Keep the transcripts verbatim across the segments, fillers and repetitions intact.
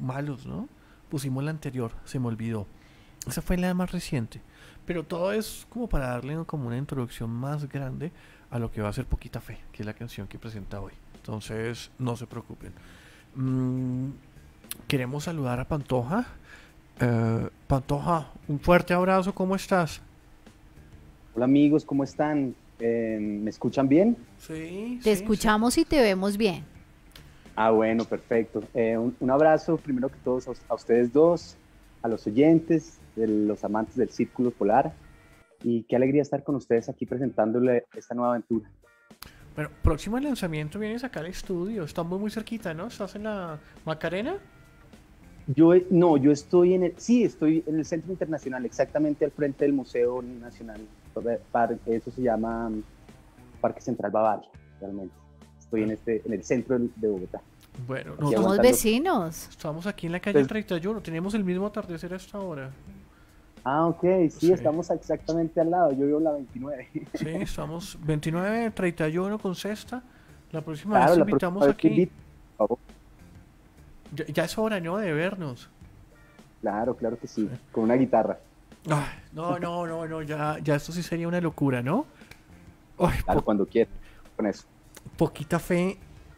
malos, ¿no? Pusimos la anterior, se me olvidó. Esa fue la más reciente. Pero todo es como para darle como una introducción más grande a lo que va a ser Poquita Fe, que es la canción que presenta hoy. Entonces, no se preocupen. Mm, queremos saludar a Pantoja. Eh, Pantoja, un fuerte abrazo, ¿cómo estás? Hola amigos, ¿cómo están? Eh, ¿me escuchan bien? Sí, Te sí, sí. escuchamos y te vemos bien. Ah, bueno, perfecto. Eh, un, un abrazo primero que todos a, us- a ustedes dos, a los oyentes, de los amantes del Círculo Polar y qué alegría estar con ustedes aquí presentándole esta nueva aventura. Bueno, próximo al lanzamiento vienes acá al estudio. Estamos muy cerquita, ¿no? ¿Estás en la Macarena? Yo, eh, no, yo estoy en el, sí, estoy en el Centro Internacional, exactamente al frente del Museo Nacional. Par- Eso se llama mm, Parque Central Bavaria, realmente. Estoy en este, en el centro de de Bogotá, Bueno, aquí nosotros Somos aguantando. vecinos. estamos aquí en la calle Entonces, treinta y uno. Tenemos el mismo atardecer a esta hora. ah, ok, sí, Sí, estamos exactamente al lado. Yo vivo en la veintinueve. sí, estamos veintinueve treinta y uno con sexta. La próxima vez Claro, te la próxima invitamos vez te aquí. invito, por favor. Ya, ya es hora, ¿no? De vernos. Claro, claro que Sí. sí, con una guitarra. Ay, no, no, no, no, ya, ya esto sí sería una locura, ¿no? Ay, Claro, po- cuando quieras, con eso. poquita fe.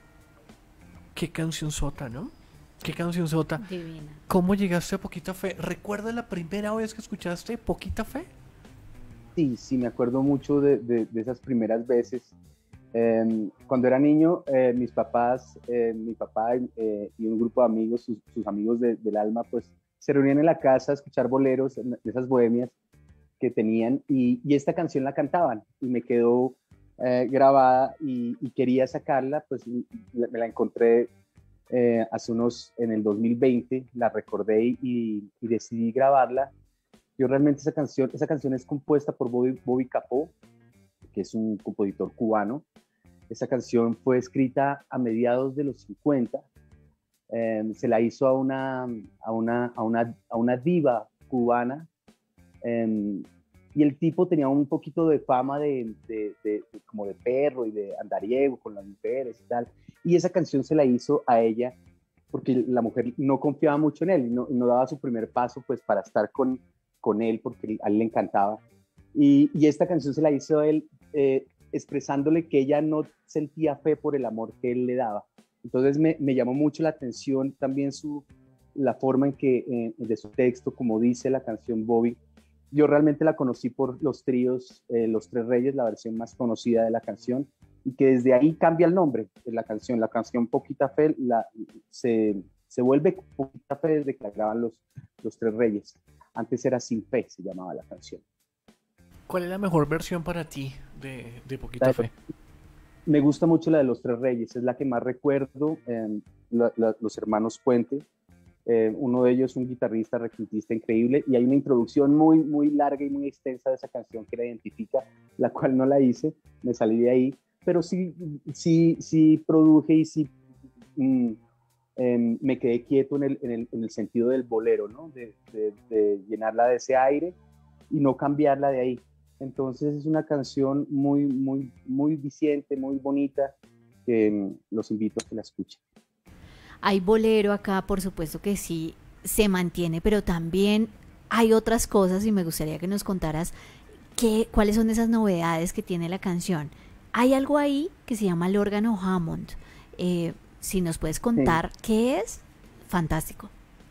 Qué canción sota, ¿no? Qué canción sota. Divina. ¿Cómo llegaste a Poquita Fe? ¿Recuerdas la primera vez que escuchaste Poquita Fe? Sí, sí, me acuerdo mucho de, de- de esas primeras veces. Eh, cuando era niño, eh, mis papás, eh, mi papá eh, y un grupo de amigos, sus, sus amigos de- del alma, pues se reunían en la casa a escuchar boleros, de esas bohemias que tenían, y, y esta canción la cantaban y me quedó eh, grabada y, y quería sacarla, pues me la encontré eh, hace unos, en el dos mil veinte, la recordé y, y decidí grabarla. Yo realmente esa canción, esa canción es compuesta por Bobby, Bobby Capó, que es un compositor cubano. Esa canción fue escrita a mediados de los cincuenta. Eh, se la hizo a una, a una, a una, a una diva cubana. Eh, y el tipo tenía un poquito de fama de, de, de, de, como de perro y de andariego con las mujeres y tal. Y esa canción se la hizo a ella porque la mujer no confiaba mucho en él y no, no daba su primer paso pues para estar con, con él porque a él le encantaba. Y, y esta canción se la hizo a él eh, expresándole que ella no sentía fe por el amor que él le daba. Entonces me, me llamó mucho la atención también su, la forma en que eh, de su texto, como dice la canción Bobby. Yo realmente la conocí por los tríos, eh, Los Tres Reyes, la versión más conocida de la canción, y que desde ahí cambia el nombre de la canción. La canción Poquita Fe la, se, se vuelve Poquita Fe desde que la graban los, los Tres Reyes. Antes era Sin Fe, se llamaba la canción. ¿Cuál es la mejor versión para ti de, de Poquita Fe? Me gusta mucho la de Los Tres Reyes, es la que más recuerdo. Eh, la, la, los hermanos Puente, eh, uno de ellos un guitarrista, requintista increíble, y hay una introducción muy, muy larga y muy extensa de esa canción que la identifica, la cual no la hice, me salí de ahí, pero sí, sí, sí produje y sí mm, eh, me quedé quieto en el, en, el, en el, sentido del bolero, ¿no? De, de, de llenarla de ese aire y no cambiarla de ahí. Entonces es una canción muy, muy, muy viciente, muy bonita, que mm, los invito a que la escuchen. Hay bolero acá, por supuesto que sí, se mantiene, pero también hay otras cosas y me gustaría que nos contaras qué, cuáles son esas novedades que tiene la canción. Hay algo ahí que se llama el órgano Hammond. Eh, si nos puedes Sí. contar qué es, fantástico.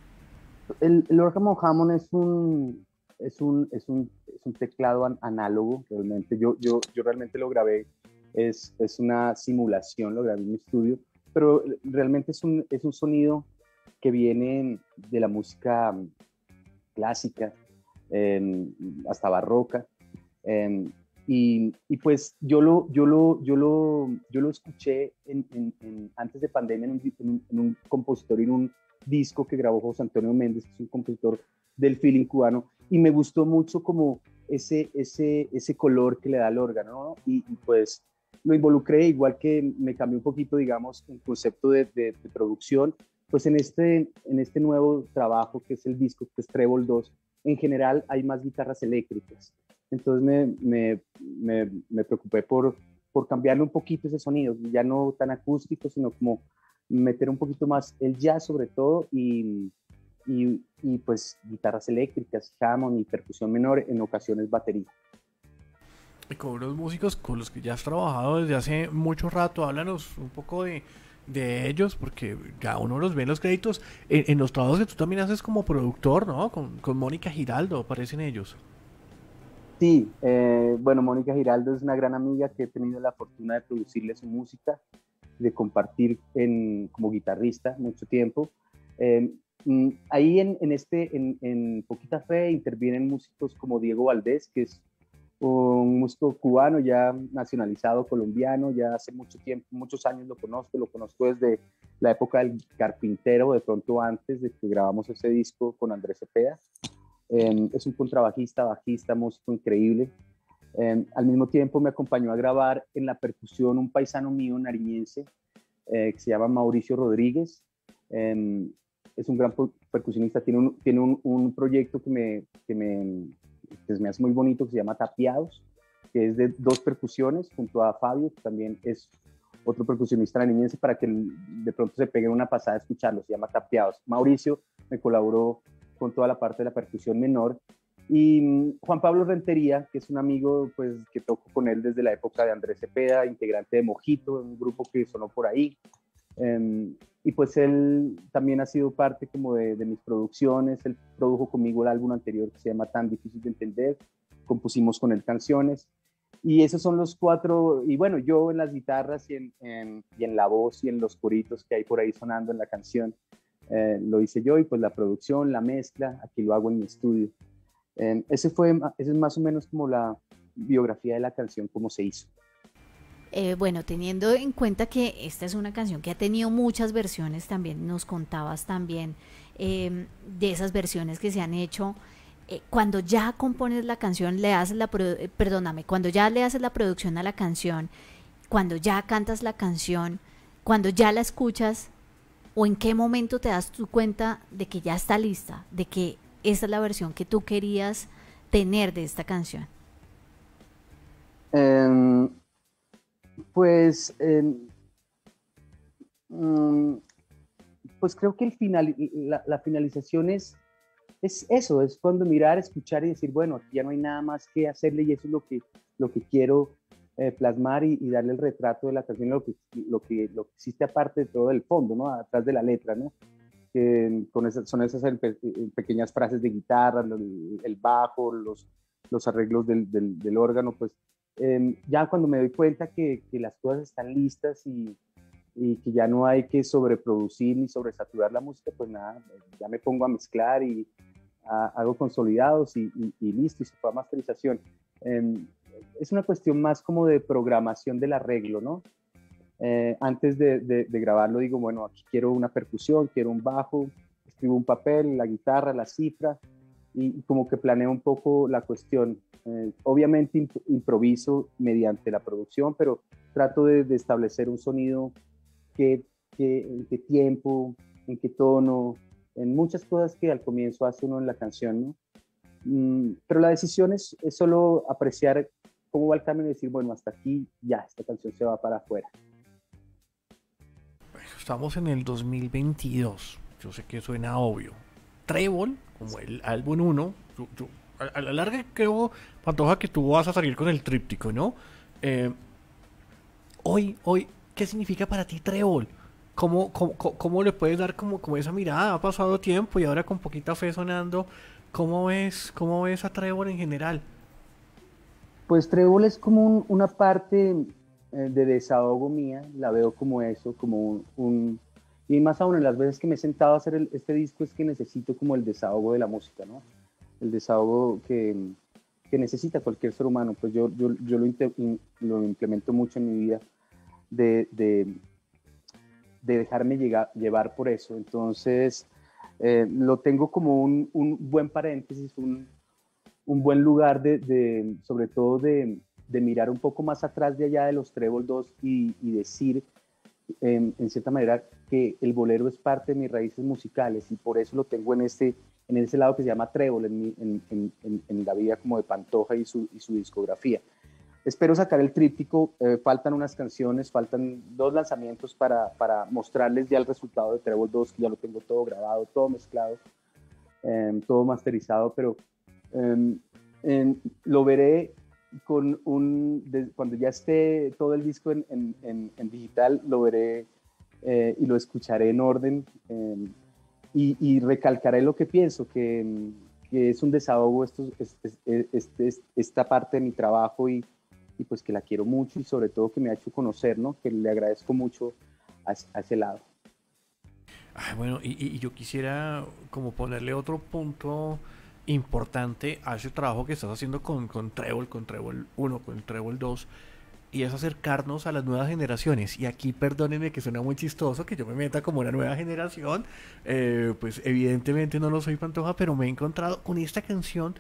El, el órgano Hammond es un, es un, es un, es un teclado an, análogo, realmente. Yo, yo, yo realmente lo grabé, es, es una simulación, lo grabé en mi estudio, pero realmente es un, es un sonido que viene de la música clásica, eh, hasta barroca. Eh, y, y, pues yo lo, yo lo, yo lo, yo lo escuché en, en, en, antes de pandemia en un, en, un, en un compositor y en un disco que grabó José Antonio Méndez, que es un compositor del feeling cubano, y me gustó mucho como ese, ese, ese color que le da el órgano, ¿no? y, y pues lo involucré, igual que me cambió un poquito, digamos, el concepto de, de, de producción, pues en este, en este nuevo trabajo que es el disco, que es Trébol dos, en general hay más guitarras eléctricas. Entonces me, me, me, me preocupé por, por cambiarle un poquito ese sonido, ya no tan acústico, sino como meter un poquito más el jazz sobre todo y, y, y pues guitarras eléctricas, Hammond y percusión menor, en ocasiones batería. Y con unos músicos con los que ya has trabajado desde hace mucho rato, háblanos un poco de, de ellos, porque ya uno los ve en los créditos, en, en los trabajos que tú también haces como productor, ¿no? Con, con Mónica Giraldo aparecen ellos. Sí, eh, bueno, Mónica Giraldo es una gran amiga que he tenido la fortuna de producirle su música, de compartir en, como guitarrista mucho tiempo. Eh, mm, ahí en, en, este, en, en Poquita Fe intervienen músicos como Diego Valdés, que es un músico cubano ya nacionalizado colombiano, ya hace mucho tiempo, muchos años lo conozco, lo conozco desde la época del Carpintero, de pronto antes de que grabamos ese disco con Andrés Cepeda. Eh, es un contrabajista, bajista, músico increíble. Eh, al mismo tiempo me acompañó a grabar en la percusión un paisano mío nariñense eh, que se llama Mauricio Rodríguez. Eh, es un gran percusionista, tiene un, tiene un, un proyecto que me, que me que me hace muy bonito, que se llama Tapiados, que es de dos percusiones, junto a Fabio, que también es otro percusionista nariñense, para que de pronto se peguen una pasada a escucharlo, se llama Tapiados. Mauricio me colaboró con toda la parte de la percusión menor, y Juan Pablo Rentería, que es un amigo pues, que toco con él desde la época de Andrés Cepeda, integrante de Mojito, un grupo que sonó por ahí. Um, y pues él también ha sido parte como de, de mis producciones. Él produjo conmigo el álbum anterior que se llama Tan Difícil de Entender, compusimos con él canciones, y esos son los cuatro. Y bueno, yo en las guitarras y en, en, y en la voz y en los coritos que hay por ahí sonando en la canción, eh, lo hice yo, y pues la producción, la mezcla, aquí lo hago en mi estudio. Eh, ese fue, ese es más o menos como la biografía de la canción, cómo se hizo. Eh, bueno, teniendo en cuenta que esta es una canción que ha tenido muchas versiones, también nos contabas también eh, de esas versiones que se han hecho. Eh, cuando ya compones la canción, le haces la pro- eh, perdóname, cuando ya le haces la producción a la canción, cuando ya cantas la canción, cuando ya la escuchas, o en qué momento te das tu cuenta de que ya está lista, de que esa es la versión que tú querías tener de esta canción. Um, Pues, eh, mm, pues creo que el final, la, la finalización es, es eso, es cuando mirar, escuchar y decir, bueno, aquí ya no hay nada más que hacerle, y eso es lo que, lo que quiero eh, plasmar, y, y darle el retrato de la canción, lo que, lo, que, lo que existe aparte de todo el fondo, ¿no? Atrás de la letra, ¿no? Que con esas, son esas pe pequeñas frases de guitarra, el, el bajo, los, los arreglos del, del, del órgano, pues eh, ya cuando me doy cuenta que, que las cosas están listas, y, y que ya no hay que sobreproducir ni sobresaturar la música, pues nada, ya me pongo a mezclar y a, hago consolidados y, y, y listo, y se fue a masterización. Eh, es una cuestión más como de programación del arreglo, ¿no? Eh, antes de, de, de grabarlo digo, bueno, aquí quiero una percusión, quiero un bajo, escribo un papel, la guitarra, la cifra, y, y como que planeo un poco la cuestión. Eh, obviamente imp improviso mediante la producción, pero trato de, de establecer un sonido que, que, en qué tiempo, en qué tono, en muchas cosas que al comienzo hace uno en la canción, ¿no? Mm, pero la decisión es, es solo apreciar cómo va el camino y decir, bueno, hasta aquí ya, esta canción se va para afuera. Estamos en el dos mil veintidós. Yo sé que suena obvio. Trébol, como el álbum uno. A, a la larga creo, Pantoja, que tú vas a salir con el tríptico, ¿no? Eh, hoy, hoy, ¿qué significa para ti Trébol? ¿Cómo, cómo, cómo le puedes dar como, como esa mirada? Ha pasado tiempo y ahora con Poquita Fe sonando. ¿Cómo ves, cómo ves a Trébol en general? Pues Trébol es como un, una parte de desahogo mía, la veo como eso, como un, un, y más aún en las veces que me he sentado a hacer el, este disco, es que necesito como el desahogo de la música, ¿no? El desahogo que, que necesita cualquier ser humano. Pues yo, yo, yo lo, lo implemento mucho en mi vida, de, de, de dejarme llegar, llevar por eso. Entonces eh, lo tengo como un, un buen paréntesis, un, un buen lugar de, de sobre todo de de mirar un poco más atrás de allá de los Trébol dos, y, y decir, eh, en cierta manera, que el bolero es parte de mis raíces musicales, y por eso lo tengo en ese, en ese lado que se llama Trébol, en, mi, en, en, en la vida como de Pantoja y su, y su discografía. espero sacar el tríptico, eh, faltan unas canciones, faltan dos lanzamientos para, para mostrarles ya el resultado de Trébol dos, que ya lo tengo todo grabado, todo mezclado, eh, todo masterizado, pero eh, eh, lo veré con un, de, cuando ya esté todo el disco en, en, en, en digital, lo veré eh, y lo escucharé en orden eh, y, y recalcaré lo que pienso, que, que es un desahogo esto, este, este, este, esta parte de mi trabajo y, y pues que la quiero mucho y sobre todo que me ha hecho conocer, ¿no? Que le agradezco mucho a, a ese lado. Ay, bueno, y, y yo quisiera como ponerle otro punto importante a ese trabajo que estás haciendo con, con Trébol, con Trébol uno, con Trébol dos, y es acercarnos a las nuevas generaciones. Y aquí perdónenme que suena muy chistoso que yo me meta como una nueva generación, eh, pues evidentemente no lo soy Pantoja, pero me he encontrado con esta canción,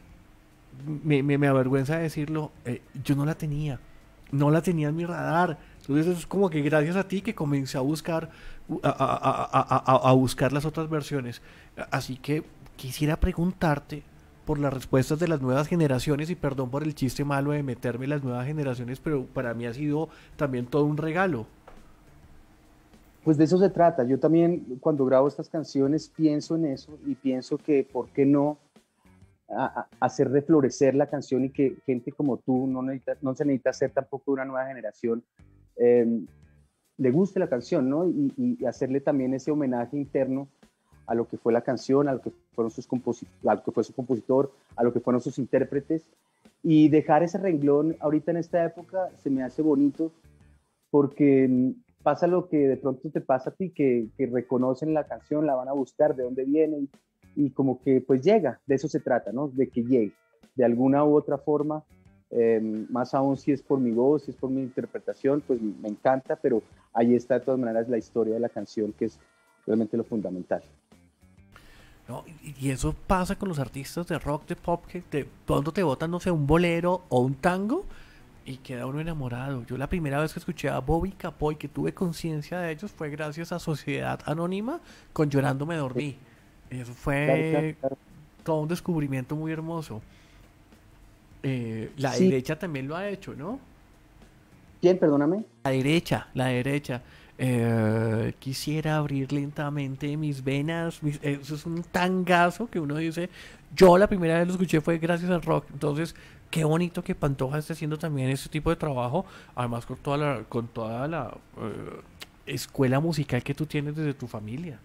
me, me, me avergüenza decirlo, eh, yo no la tenía, no la tenía en mi radar. Entonces es como que gracias a ti que comencé a buscar a, a, a, a, a buscar las otras versiones. Así que quisiera preguntarte por las respuestas de las nuevas generaciones y perdón por el chiste malo de meterme en las nuevas generaciones, pero para mí ha sido también todo un regalo. Pues de eso se trata. Yo también cuando grabo estas canciones pienso en eso y pienso que por qué no a, a hacer reflorecer la canción y que gente como tú, no, necesita, no se necesita ser tampoco una nueva generación, eh, le guste la canción, ¿no? Y, y hacerle también ese homenaje interno a lo que fue la canción, a lo que fueron sus compositores, a lo que fue su compositor, a lo que fueron sus intérpretes, y dejar ese renglón ahorita en esta época se me hace bonito porque pasa lo que de pronto te pasa a ti, que, que reconocen la canción, la van a buscar, de dónde viene, y, y como que pues llega, de eso se trata, ¿no? De que llegue, de alguna u otra forma, eh, más aún si es por mi voz, si es por mi interpretación, pues me encanta, pero ahí está de todas maneras la historia de la canción, que es realmente lo fundamental. ¿No? Y eso pasa con los artistas de rock, de pop, que de pronto te botan, no sé, un bolero o un tango y queda uno enamorado. Yo la primera vez que escuché a Bobby Capoy, que tuve conciencia de ellos, fue gracias a Sociedad Anónima con Llorando me dormí. Y eso Claro, claro, fue claro. todo un descubrimiento muy hermoso. Eh, la Sí, derecha también lo ha hecho, ¿no? ¿quién? Perdóname. La derecha, la derecha. Eh, quisiera abrir lentamente mis venas. Mis- eso es un tangazo que uno dice. Yo la primera vez lo escuché fue gracias al rock. Entonces, qué bonito que Pantoja esté haciendo también este tipo de trabajo. Además, con toda la, con toda la eh, escuela musical que tú tienes desde tu familia.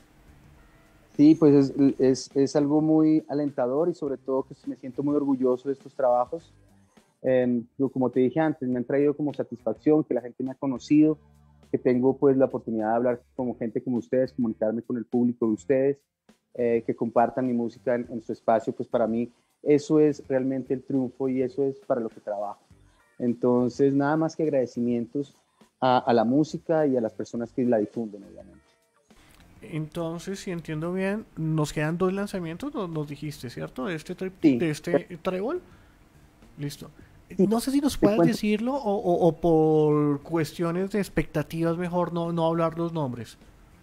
Sí, pues es, es, es algo muy alentador y sobre todo que me siento muy orgulloso de estos trabajos. Eh, yo, como te dije antes, me han traído como satisfacción que la gente me ha conocido, que tengo pues la oportunidad de hablar con gente como ustedes, comunicarme con el público de ustedes, eh, que compartan mi música en, en su espacio, pues para mí eso es realmente el triunfo y eso es para lo que trabajo. Entonces, nada más que agradecimientos a, a la música y a las personas que la difunden, obviamente. Entonces, si entiendo bien, nos quedan dos lanzamientos, nos, nos dijiste, ¿cierto? De este, tri- Sí, de este trébol. Listo. sí, No sé si nos te puedes cuento. decirlo o, o- o por cuestiones de expectativas mejor no, no hablar los nombres.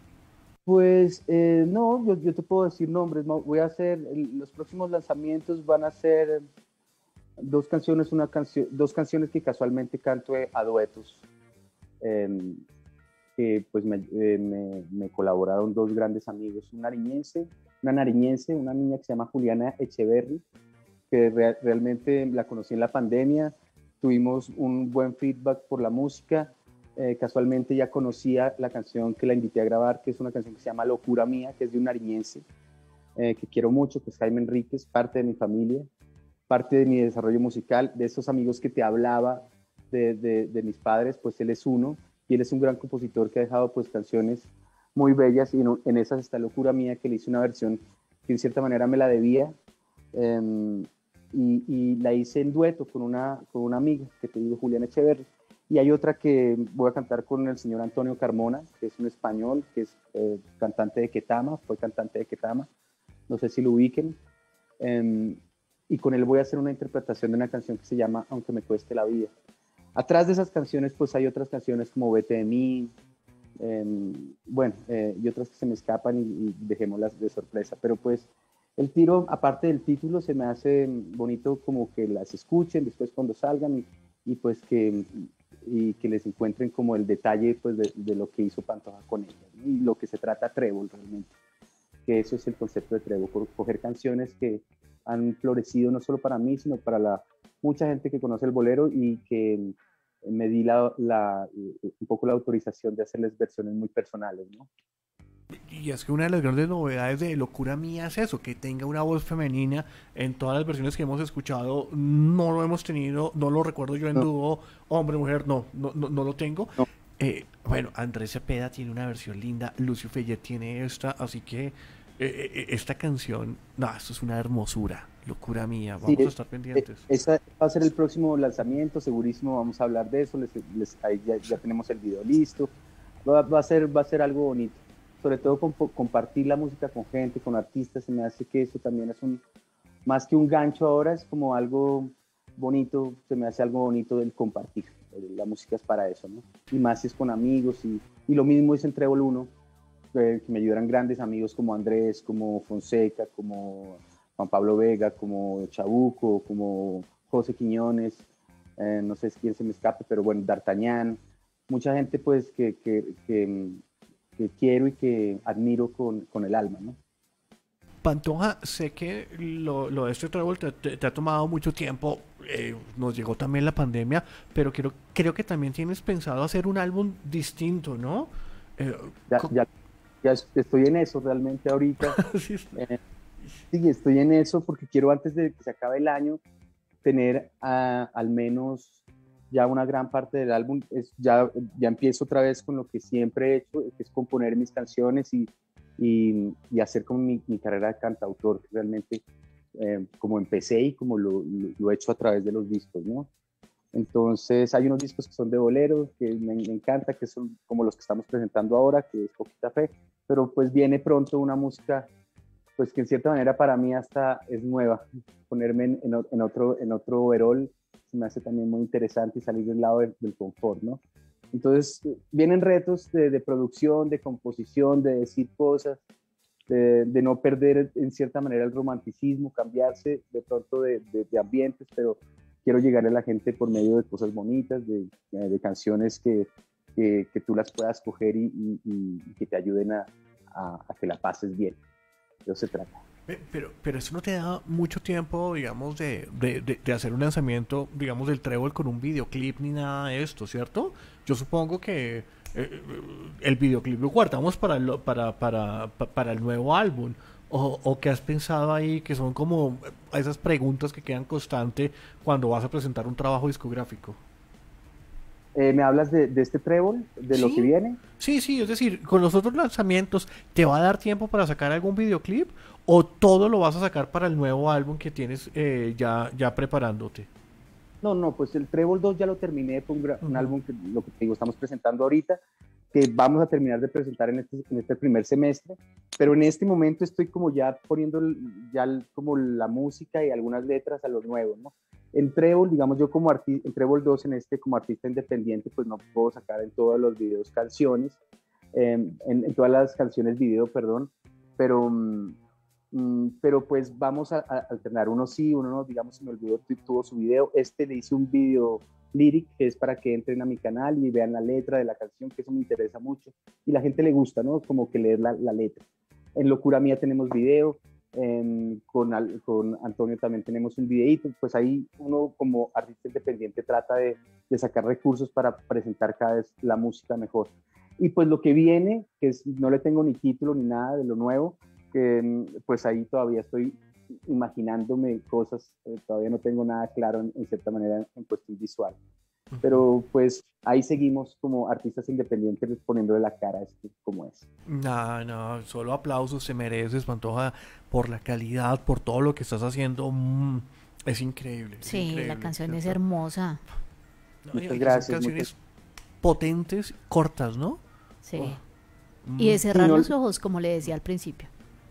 Pues eh, no, yo, yo te puedo decir nombres. No, voy a hacer, el- los próximos lanzamientos van a ser dos canciones, una canción, dos canciones que casualmente canto eh, a duetos, eh, que pues me, eh, me, me colaboraron dos grandes amigos, un nariñense, una nariñense, una niña que se llama Juliana Echeverry, que re- realmente la conocí en la pandemia, tuvimos un buen feedback por la música, eh, casualmente ya conocía la canción que la invité a grabar, que es una canción que se llama Locura Mía, que es de un nariñense, eh, que quiero mucho, que es Jaime Enríquez, parte de mi familia, parte de mi desarrollo musical, de esos amigos que te hablaba de, de, de mis padres, pues él es uno, y él es un gran compositor que ha dejado pues canciones muy bellas, y en, en esas está Locura Mía, que le hice una versión que en cierta manera me la debía, eh, y, y, la hice en dueto con una, con una amiga, que te digo, Juliana Echeverri, y hay otra que voy a cantar con el señor Antonio Carmona, que es un español, que es eh, cantante de Ketama, fue cantante de Ketama, no sé si lo ubiquen, eh, y con él voy a hacer una interpretación de una canción que se llama Aunque me cueste la vida. Atrás de esas canciones pues hay otras canciones como Vete de mí, eh, bueno, eh, y otras que se me escapan y, y dejémoslas de sorpresa, pero pues el tiro, aparte del título, se me hace bonito como que las escuchen después cuando salgan y, y pues que, y que les encuentren como el detalle pues de, de lo que hizo Pantoja con ella, ¿no? Y lo que se trata Trébol realmente, que eso es el concepto de Trébol, por coger canciones que han florecido no solo para mí, sino para la, mucha gente que conoce el bolero y que me di la, la, un poco la autorización de hacerles versiones muy personales, ¿no? Y es que una de las grandes novedades de Locura Mía es eso, que tenga una voz femenina en todas las versiones que hemos escuchado. No lo hemos tenido, no lo recuerdo yo en No, dúo hombre, mujer, no, no, no, no lo tengo. no. Eh, bueno, Andrés Cepeda tiene una versión linda, Lucio Fellet tiene esta, así que eh, eh, esta canción, no, esto es una hermosura, Locura Mía, Sí, vamos a estar eh, pendientes. esa va a ser el próximo lanzamiento, segurísimo vamos a hablar de eso, les, les, ahí ya, ya tenemos el video listo, va, va, a ser, va a ser algo bonito, sobre todo con, compartir la música con gente, con artistas, se me hace que eso también es un, más que un gancho ahora, es como algo bonito, se me hace algo bonito del compartir, la música es para eso, ¿no? Y más si es con amigos, y, y lo mismo es en Trébol uno, eh, que me ayudan grandes amigos como Andrés, como Fonseca, como Juan Pablo Vega, como Chabuco, como José Quiñones, eh, no sé quién se me escape, pero bueno, D'Artagnan, mucha gente pues que, que, que, que quiero y que admiro con, con el alma, ¿no? Pantoja, sé que lo, lo de este trébol te, te- te ha tomado mucho tiempo, eh, nos llegó también la pandemia, pero creo, creo que también tienes pensado hacer un álbum distinto, ¿no? Eh, Ya, co- ya, ya estoy en eso realmente ahorita. sí, Eh, sí, estoy en eso porque quiero antes de que se acabe el año tener uh, al menos ya una gran parte del álbum. Es, ya, ya empiezo otra vez con lo que siempre he hecho, que es componer mis canciones y, y, y hacer como mi, mi carrera de cantautor, que realmente eh, como empecé y como lo, lo, lo he hecho a través de los discos, ¿no? Entonces hay unos discos que son de bolero, que me, me encanta, que son como los que estamos presentando ahora, que es Poquita Fe, pero pues viene pronto una música pues que en cierta manera para mí hasta es nueva. Ponerme en, en, en otro, en otro overall se me hace también muy interesante y salir del lado de, del confort, ¿no? Entonces vienen retos de, de producción, de composición, de decir cosas, de, de, no perder en cierta manera el romanticismo, cambiarse de pronto de, de, de ambientes, pero quiero llegar a la gente por medio de cosas bonitas, de, de canciones que, que, que, tú las puedas coger y, y, y que te ayuden a, a, a que la pases bien. De eso se trata. Pe- Pero, pero eso no te da mucho tiempo, digamos, de, de, de- de hacer un lanzamiento, digamos, del trébol con un videoclip ni nada de esto, ¿cierto? Yo supongo que eh, eh, el videoclip lo guardamos para el, para, para, pa- para el nuevo álbum. O, o qué has pensado ahí que son como esas preguntas que quedan constante cuando vas a presentar un trabajo discográfico. Eh, ¿Me hablas de, de este trébol, de lo que Sí, viene? sí, sí, es decir, con los otros lanzamientos, ¿te va a dar tiempo para sacar algún videoclip? ¿O todo lo vas a sacar para el nuevo álbum que tienes eh, ya, ya preparándote? No, no, pues el Trébol dos ya lo terminé, fue un, gra- un Ujú. álbum que, lo que te digo, estamos presentando ahorita, que vamos a terminar de presentar en este, en este primer semestre, pero en este momento estoy como ya poniendo el- ya el- como la música y algunas letras a lo nuevo, ¿no? En Trébol, digamos yo como artista, en Trébol dos en este como artista independiente, pues no puedo sacar en todos los videos canciones, eh, en, en todas las canciones video, perdón, pero... mm, Mm, pero pues vamos a, a alternar, uno sí, uno no, digamos, se me olvidó, tuvo su video, este le hice un video lyric, que es para que entren a mi canal y vean la letra de la canción, que eso me interesa mucho, y la gente le gusta, ¿no? Como que leer la, la letra. En Locura Mía tenemos video, eh, con, Al- con Antonio también tenemos un videito, pues ahí uno como artista independiente trata de, de sacar recursos para presentar cada vez la música mejor. Y pues lo que viene, que es, no le tengo ni título ni nada de lo nuevo, que pues ahí todavía estoy imaginándome cosas, eh, todavía no tengo nada claro en, en cierta manera en cuestión visual, pero pues ahí seguimos como artistas independientes poniéndole la cara a esto como es. No, no, solo aplausos se mereces, Pantoja, por la calidad, por todo lo que estás haciendo. Mm, es increíble, es Sí, la increíble, canción es ¿cierto? hermosa. No, y Muchas y que son gracias, muchas canciones potentes, cortas, ¿no? Oh, Sí. Y mm, de sí, cerrar no, los ojos, como le decía al principio.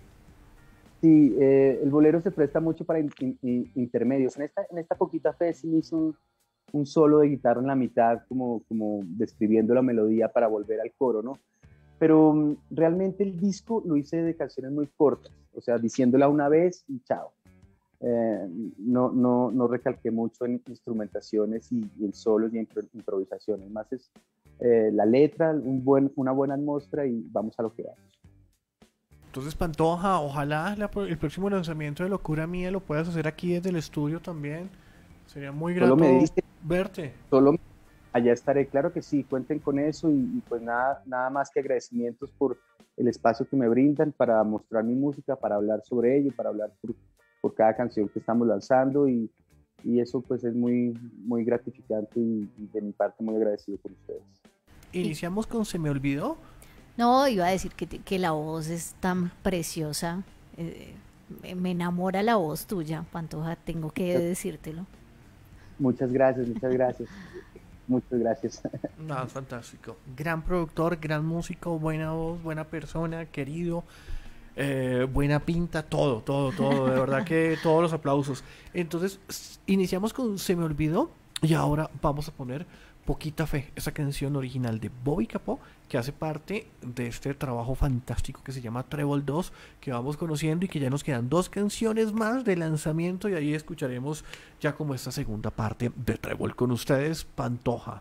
sí, eh, el bolero se presta mucho para in, in, intermedios. En esta, en esta Poquita Fe sí me hizo un, un solo de guitarra en la mitad, como, como describiendo la melodía para volver al coro, ¿no? Pero um, realmente el disco lo hice de canciones muy cortas, o sea, diciéndola una vez y chao. eh, no, no, no recalqué mucho en instrumentaciones y, y en solos y en improvisaciones, más es eh, la letra, un buen, una buena atmósfera y vamos a lo que vamos. Entonces, Pantoja, ojalá la, el próximo lanzamiento de Locura Mía lo puedas hacer aquí desde el estudio también. Sería muy grato Solo me dice, verte. Solo allá estaré, claro que sí, cuenten con eso y, y pues nada, nada más que agradecimientos por el espacio que me brindan para mostrar mi música, para hablar sobre ello, para hablar por, por cada canción que estamos lanzando y, y eso pues es muy, muy gratificante y, y de mi parte muy agradecido con ustedes. Iniciamos con Se me olvidó. No, iba a decir que, que la voz es tan preciosa, eh, me enamora la voz tuya, Pantoja, tengo que decírtelo. Muchas gracias, muchas gracias. Muchas gracias. No, es fantástico. Gran productor, gran músico, buena voz, buena persona, querido, eh, buena pinta, todo, todo, todo. De verdad que todos los aplausos. Entonces, iniciamos con Se me olvidó y ahora vamos a poner Poquita Fe, esa canción original de Bobby Capó, que hace parte de este trabajo fantástico que se llama Trébol dos, que vamos conociendo y que ya nos quedan dos canciones más de lanzamiento y ahí escucharemos ya como esta segunda parte de Trébol con ustedes, Pantoja.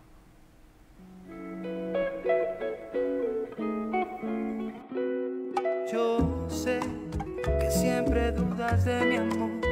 Yo sé que siempre dudas de mi amor,